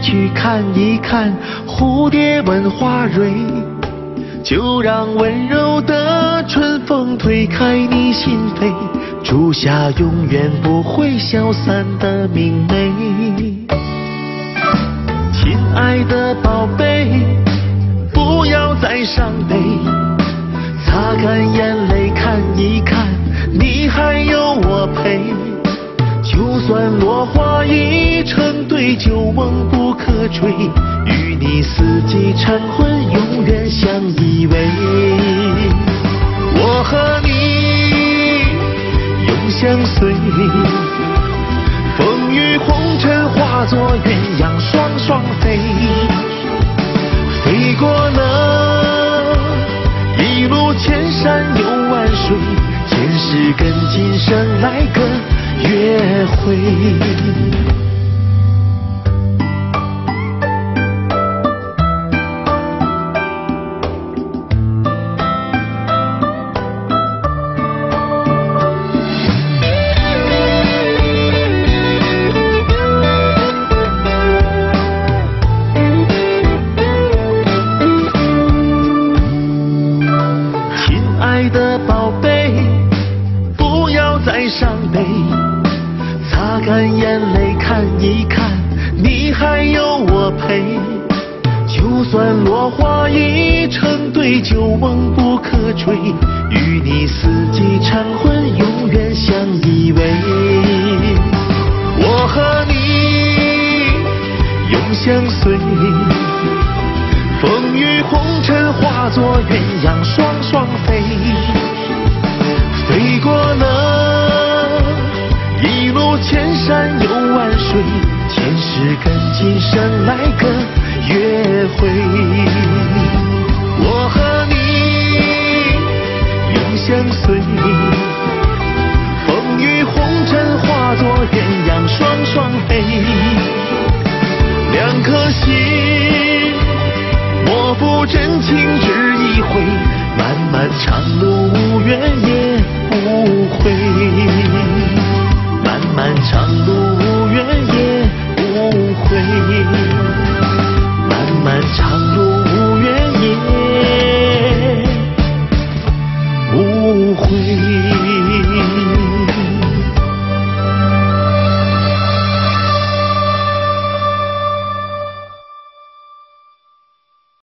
去看一看蝴蝶吻花蕊，就让温柔的春风推开你心扉，种下永远不会消散的明媚。亲爱的宝贝，不要再伤悲，擦干眼泪看一看，你还有我陪。就算落花已成堆，旧梦不可追，与你四季晨昏，永远相依偎。我和你永相随，风雨红尘化作鸳鸯双双飞，飞过了一路千山又万水，前世跟今生来个约会。亲爱的宝贝，不要再伤悲，擦干眼泪看一看，你还有我陪。就算落花已成堆，旧梦不可追，与你四季晨昏，永远相依偎。我和你永相随，风雨红尘化作鸳鸯双双飞，飞过了一路千山又万水，前世跟今生来个约会。我和你永相随，风雨红尘化作鸳鸯双双飞，两颗心莫负真情只一回，漫漫长路无怨也无悔，漫漫长路无怨也无悔。